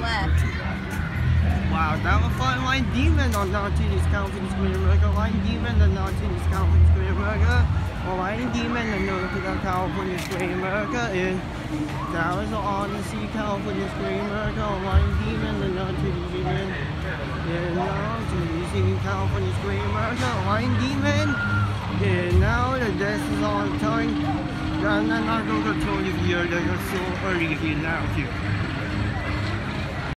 left. Wow, that was Frontline Demon on 19 California Square Burger. Line Demon on 19 California Square Burger. Line Demon and North California Square Burger. And that was Odyssey California Square Burger. Line Demon and North Demon. And Odyssey California Square Burger. Line Demon. And now the death is on time. And I'm not going to tell you here that you're so early here now too.